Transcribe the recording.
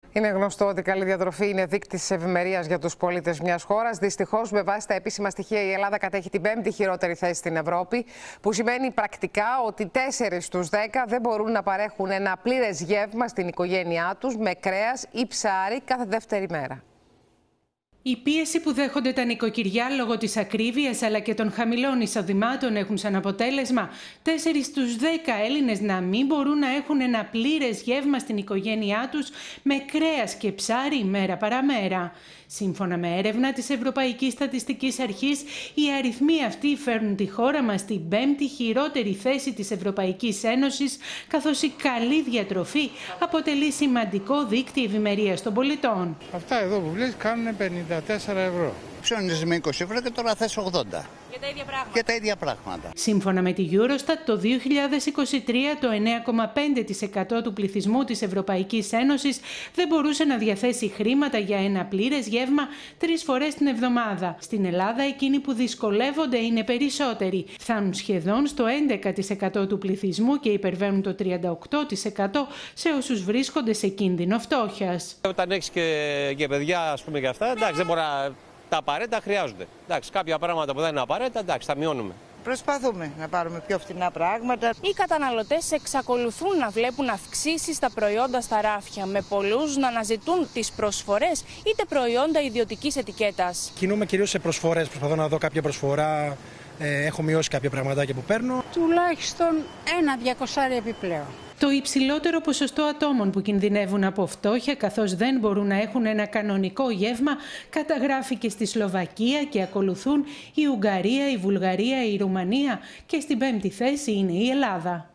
Είναι γνωστό ότι η καλή διατροφή είναι δείκτης ευημερίας για τους πολίτες μιας χώρας. Δυστυχώς, με βάση τα επίσημα στοιχεία, η Ελλάδα κατέχει την 5η χειρότερη θέση στην Ευρώπη, που σημαίνει πρακτικά ότι 4 στους 10 δεν μπορούν να παρέχουν ένα πλήρες γεύμα στην οικογένειά τους με κρέας ή ψάρι κάθε δεύτερη μέρα. Η πίεση που δέχονται τα νοικοκυριά λόγω της ακρίβειας αλλά και των χαμηλών εισοδημάτων έχουν σαν αποτέλεσμα 4 στους 10 Έλληνες να μην μπορούν να έχουν ένα πλήρες γεύμα στην οικογένειά τους με κρέας και ψάρι μέρα παραμέρα. Σύμφωνα με έρευνα της Ευρωπαϊκής Στατιστικής Αρχής, οι αριθμοί αυτοί φέρνουν τη χώρα μας στην 5η χειρότερη θέση της Ευρωπαϊκής Ένωσης, καθώς η καλή διατροφή αποτελεί σημαντικό δείκτη ευημερίας των πολιτών. Αυτά εδώ που βλέπεις κάνουν 54 ευρώ. Ψώνιζες με 20 ευρώ και τώρα θες 80. Για τα ίδια πράγματα. Σύμφωνα με τη Eurostat, το 2023 το 9,5% του πληθυσμού της Ευρωπαϊκής Ένωσης δεν μπορούσε να διαθέσει χρήματα για ένα πλήρες γεύμα 3 φορές την εβδομάδα. Στην Ελλάδα, εκείνοι που δυσκολεύονται είναι περισσότεροι. Φτάνουν σχεδόν στο 11% του πληθυσμού και υπερβαίνουν το 38% σε όσους βρίσκονται σε κίνδυνο φτώχειας. Όταν έχεις και παιδιά, ας πούμε, και αυτά, εντάξει, δεν μπορεί να... Τα απαραίτητα χρειάζονται. Εντάξει, κάποια πράγματα που δεν είναι απαραίτητα, εντάξει, τα μειώνουμε. Προσπαθούμε να πάρουμε πιο φθηνά πράγματα. Οι καταναλωτές εξακολουθούν να βλέπουν αυξήσεις στα προϊόντα στα ράφια, με πολλούς να αναζητούν τις προσφορές είτε προϊόντα ιδιωτικής ετικέτας. Κινούμε κυρίως σε προσφορές. Προσπαθώ να δω κάποια προσφορά. Έχω μειώσει κάποια πραγματάκια που παίρνω. Τουλάχιστον 1-200 επιπλέον. Το υψηλότερο ποσοστό ατόμων που κινδυνεύουν από φτώχεια καθώς δεν μπορούν να έχουν ένα κανονικό γεύμα καταγράφηκε στη Σλοβακία και ακολουθούν η Ουγγαρία, η Βουλγαρία, η Ρουμανία και στην 5η θέση είναι η Ελλάδα.